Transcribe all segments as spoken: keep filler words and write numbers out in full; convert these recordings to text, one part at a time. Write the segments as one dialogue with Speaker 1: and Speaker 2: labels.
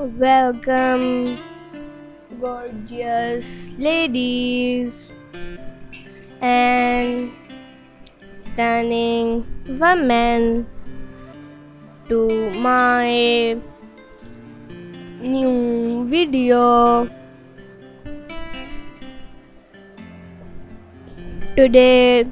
Speaker 1: Welcome, gorgeous ladies and stunning women, to my new video. Today,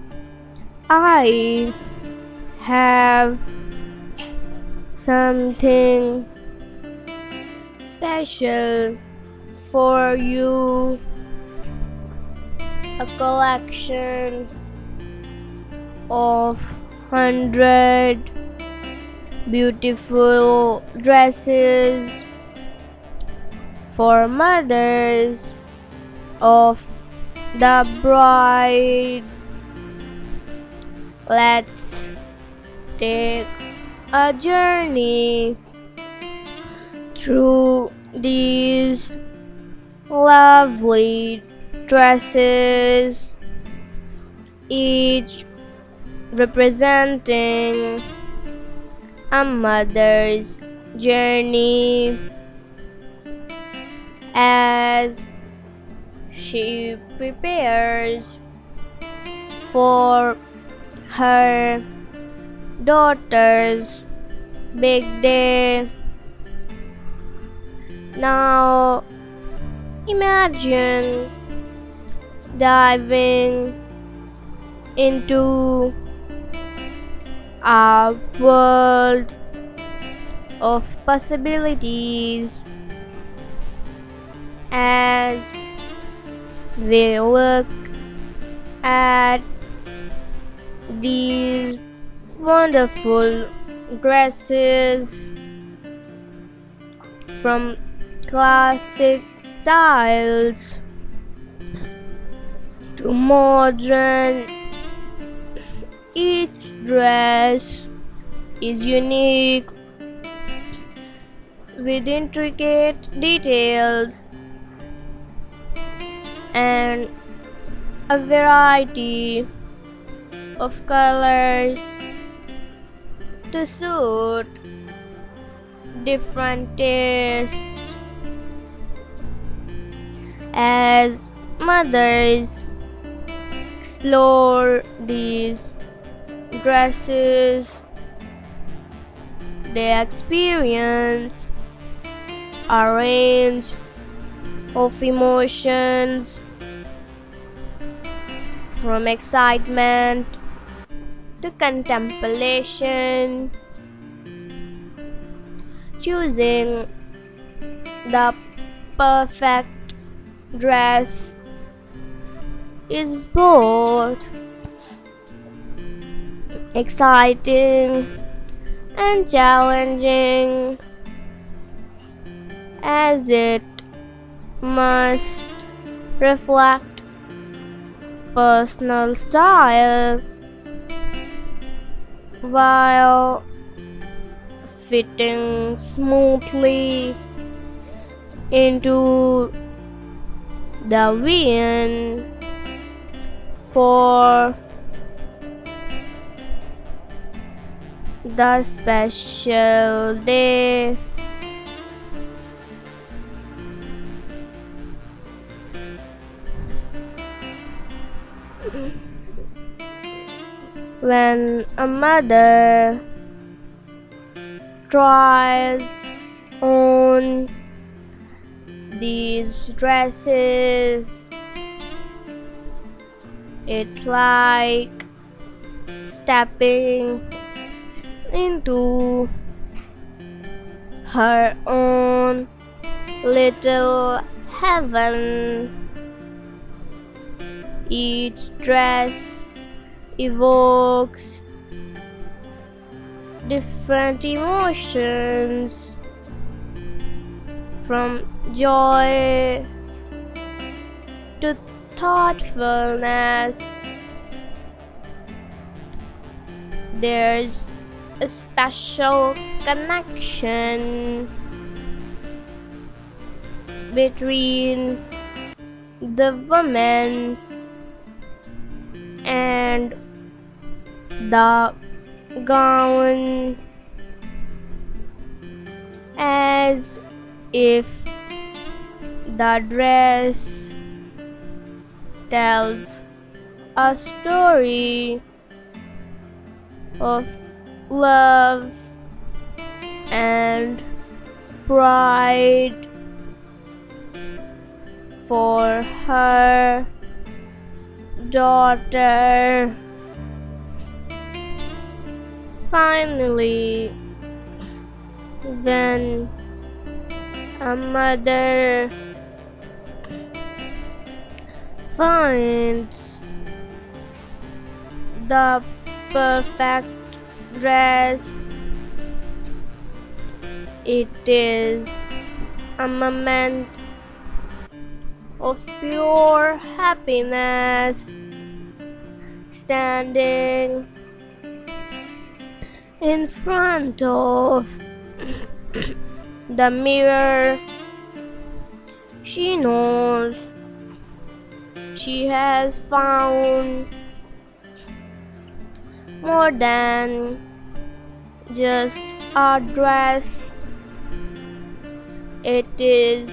Speaker 1: I have something special for you, a collection of hundred beautiful dresses for mothers of the bride. Let's take a journey through these lovely dresses, each representing a mother's journey as she prepares for her daughter's big day. Now imagine diving into a world of possibilities as we look at these wonderful dresses, from classic styles to modern. Each dress is unique with intricate details and a variety of colors to suit different tastes. As mothers explore these dresses, they experience a range of emotions, from excitement to contemplation. Choosing the perfect dress is both exciting and challenging, as it must reflect personal style while fitting smoothly into the vision for the special day. When a mother tries on these dresses, it's like stepping into her own little heaven. Each dress evokes different emotions, from joy to thoughtfulness. There's a special connection between the woman and the gown, as if the dress tells a story of love and pride for her daughter. Finally, when a mother finds the perfect dress, it is a moment of pure happiness. Standing in front of the mirror, she knows she has found more than just a dress. It is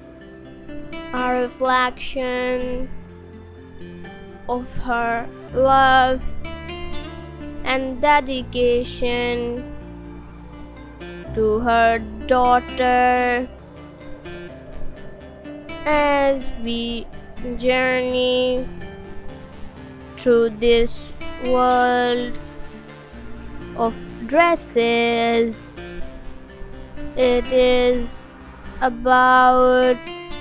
Speaker 1: a reflection of her love and dedication to her daughter. As we journey through this world of dresses, it is about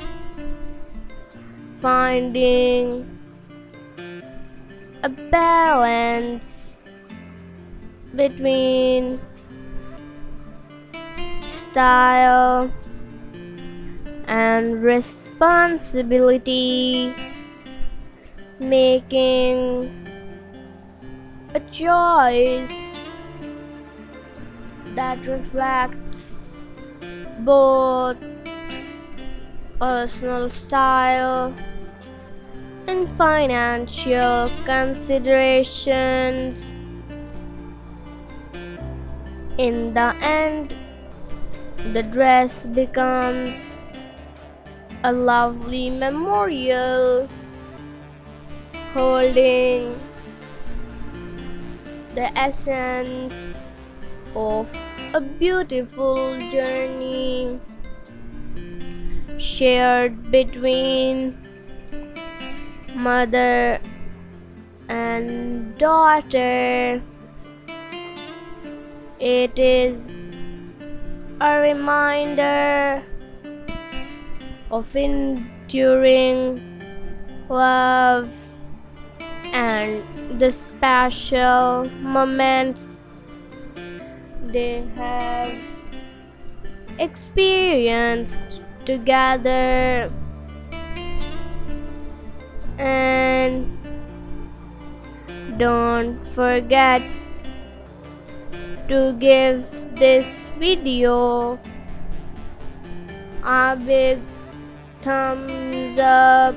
Speaker 1: finding a balance between style and responsibility, making a choice that reflects both personal style and financial considerations. In the end, the dress becomes a lovely memorial holding the essence of a beautiful journey shared between mother and daughter. It is a reminder of enduring love and the special moments they have experienced together. And don't forget to give this video a big thumbs up,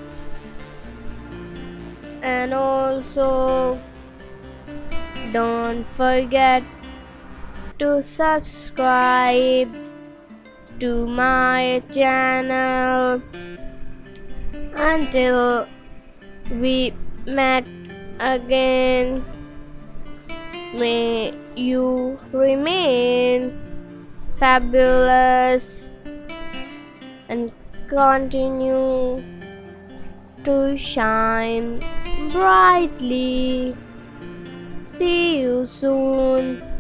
Speaker 1: and also don't forget to subscribe to my channel. Until we met again, may you remain fabulous and continue to shine brightly. See you soon.